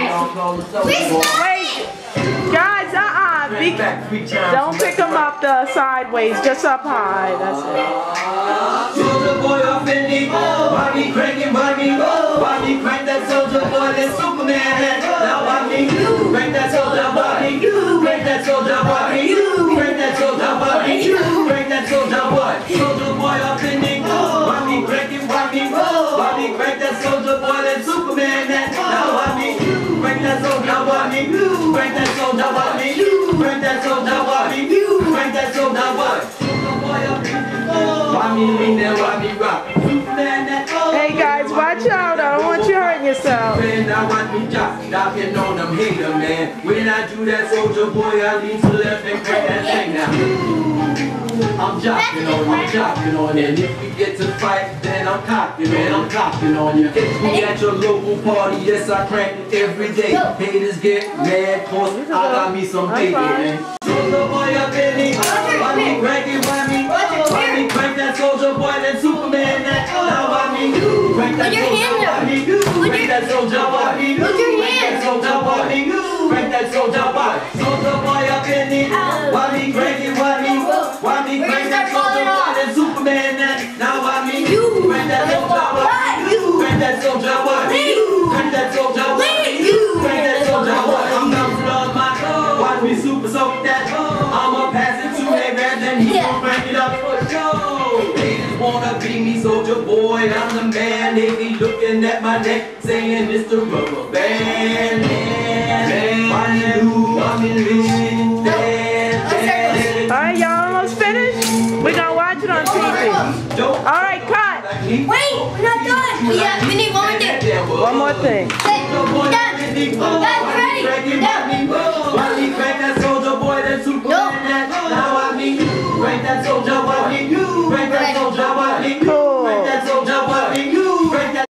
Wait, guys, don't pick them up the sideways, just up high. That's it. Soldier boy up in the why me cranking, why me crank that soldier boy, that Superman. Now why me crank that soldier boy, crank that soldier boy, crank that soldier boy, crank that soldier boy. Soldier boy up in the why me cranking, why me crank that soldier boy, that Superman. Now why me crank that soldier boy, crank that soldier boy, crank that soldier boy, crank that soldier boy. Soldier boy up in the why me lean there, why me rock? Hey guys, watch out! I don't want you hurting yourself. Man, I want me knocking on them hater, man. When I do that, soldier boy, I lean to left and crack that thing now. I'm jocking on you. And if we get to fight, then I'm cocking, man. I'm cocking on you. Catch me at your local party, yes, I crank it every day. Haters get mad, cause I got me some baby, man. Soldier boy up in me, why me cranking, why me crank that soldier boy, that Superman, that now why me crank that soldier boy, crank that soldier boy, crank that soldier boy, crank that soldier boy, soldier boy up in me, why me cranking, why me crank that soldier boy, that Superman, that now why me crank that soldier boy, crank that soldier boy, crank that soldier boy, crank that soldier boy. I'm bouncing on my watch me super soak that. I'ma pass it to a man, then he gon' crank it up for show. They just wanna be me, soldier boy, I'm the man. They be looking at my neck, saying it's the rubber band. Alright, y'all almost finished? We're gonna watch it on TV. Alright, cut! Wait, we're not done! We need one more thing. One more thing. Okay, we're done. Guys, ready? Why me crank that soldier boy, that Superman, that now I mean crank that soldier boy, crank that soldier boy.